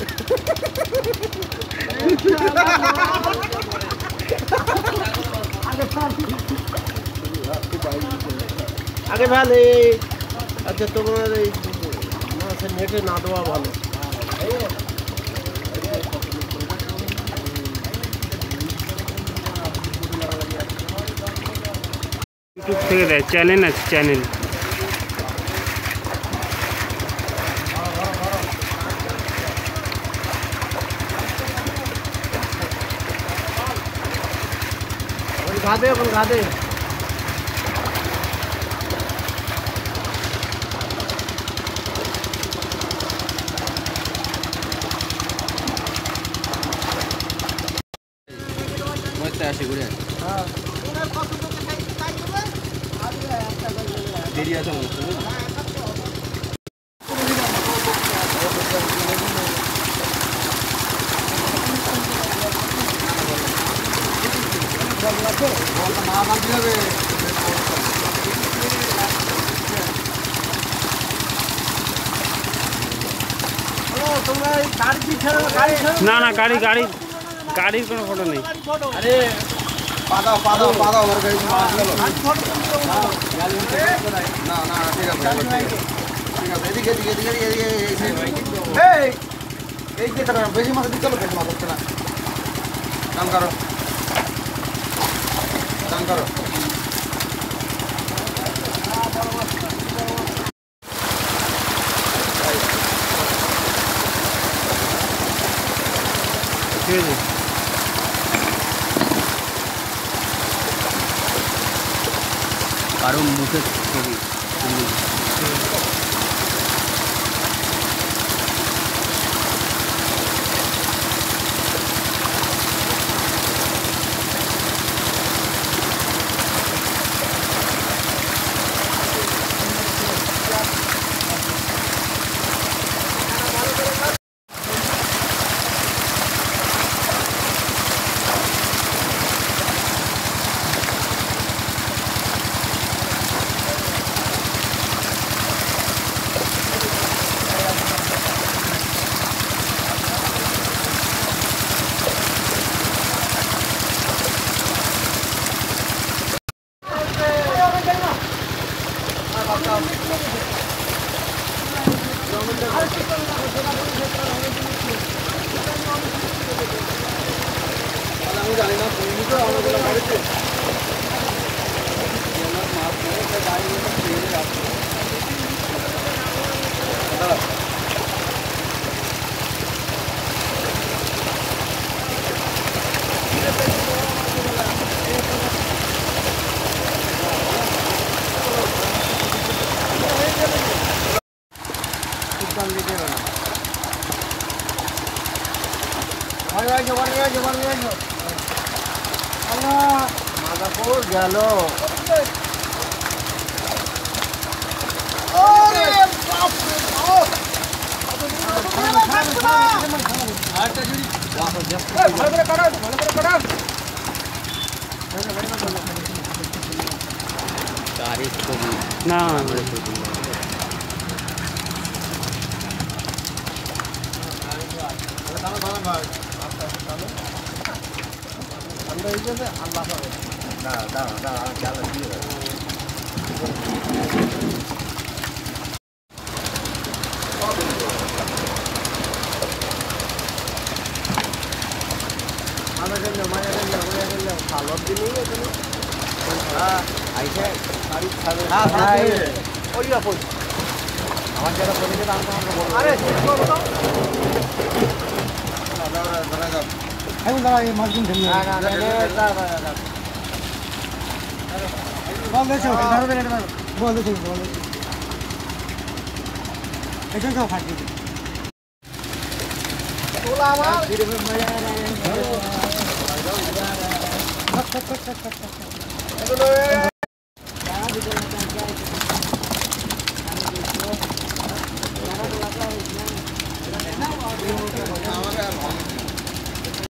আগে ভালো আচ্ছা তোমার এই নেটে না দেওয়া ভালো ইউটিউব থেকে দেয় চ্যানেল আছে চ্যানেল গাদে এখন গাদে আসে ঘুরে দেরি আছে না না গাড়ির কোনো ফটো নেই আরে পাদাও আমার গাড়ি না না ঠিক আছে এদিকে এই যে তারা বেশি মাছ দিতে চলো বেশি মাছ হচ্ছে না দাম করো ঠিক আছে কারণ মুখে ছবি জানি না আমাদের বাড়িতে মাদাপুর গেল না আমার যারা বলেছে এখন দাঁড়া এই মাছগুলো ধরে এটা সব ফাটিয়ে তোলা আমার